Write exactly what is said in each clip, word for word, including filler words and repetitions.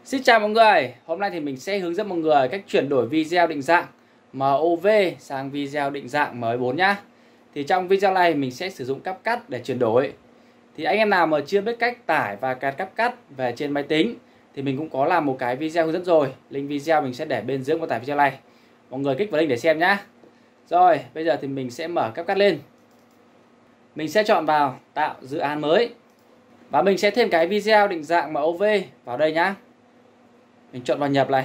Xin chào mọi người, hôm nay thì mình sẽ hướng dẫn mọi người cách chuyển đổi video định dạng em ô vê sang video định dạng em pê bốn nhá. Thì trong video này mình sẽ sử dụng CapCut để chuyển đổi. Thì anh em nào mà chưa biết cách tải và cài CapCut về trên máy tính thì mình cũng có làm một cái video hướng dẫn rồi. Link video mình sẽ để bên dưới mô tả video này. Mọi người kích vào link để xem nhá. Rồi, bây giờ thì mình sẽ mở CapCut lên. Mình sẽ chọn vào tạo dự án mới. Và mình sẽ thêm cái video định dạng em ô vê vào đây nhá. Mình chọn vào nhập này.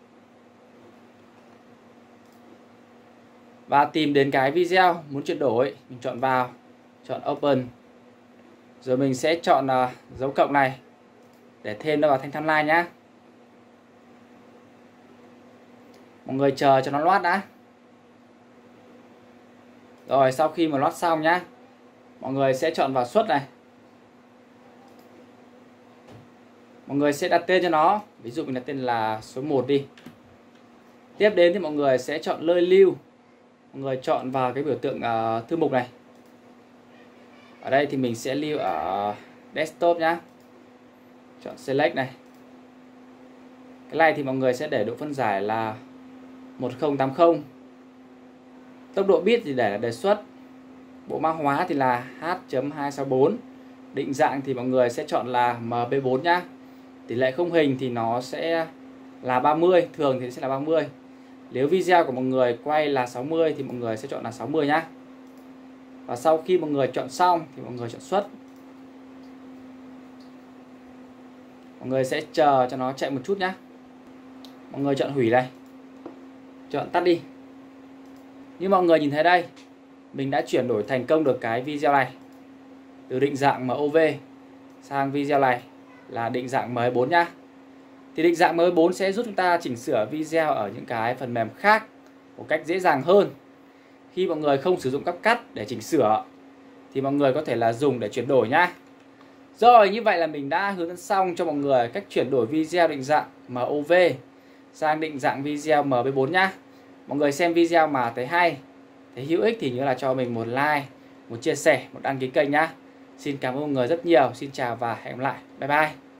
Và tìm đến cái video muốn chuyển đổi. Mình chọn vào. Chọn Open. Rồi mình sẽ chọn uh, dấu cộng này. Để thêm nó vào thanh timeline nhá. Mọi người chờ cho nó load đã. Rồi sau khi mà load xong nhá, mọi người sẽ chọn vào xuất này. Mọi người sẽ đặt tên cho nó. Ví dụ mình đặt tên là số một đi. Tiếp đến thì mọi người sẽ chọn nơi lưu. Mọi người chọn vào cái biểu tượng uh, thư mục này. Ở đây thì mình sẽ lưu ở desktop nhá. Chọn select này. Cái này thì mọi người sẽ để độ phân giải là một không tám không. Tốc độ bit thì để là đề xuất. Bộ mã hóa thì là H hai sáu bốn. Định dạng thì mọi người sẽ chọn là em pê bốn nhá. Tỷ lệ không hình thì nó sẽ là ba mươi, thường thì sẽ là ba mươi. Nếu video của mọi người quay là sáu mươi thì mọi người sẽ chọn là sáu mươi nhá. Và sau khi mọi người chọn xong thì mọi người chọn xuất. Mọi người sẽ chờ cho nó chạy một chút nhá. Mọi người chọn hủy này. Chọn tắt đi. Như mọi người nhìn thấy đây, mình đã chuyển đổi thành công được cái video này. Từ định dạng em ô vê sang video này là định dạng em pê bốn nhá. Thì định dạng em pê bốn sẽ giúp chúng ta chỉnh sửa video ở những cái phần mềm khác một cách dễ dàng hơn. Khi mọi người không sử dụng CapCut để chỉnh sửa thì mọi người có thể là dùng để chuyển đổi nhá. Rồi, như vậy là mình đã hướng dẫn xong cho mọi người cách chuyển đổi video định dạng em ô vê sang định dạng video em pê bốn nhá. Mọi người xem video mà thấy hay, thấy hữu ích thì nhớ là cho mình một like, một chia sẻ, một đăng ký kênh nhá. Xin cảm ơn mọi người rất nhiều. Xin chào và hẹn gặp lại. Bye bye.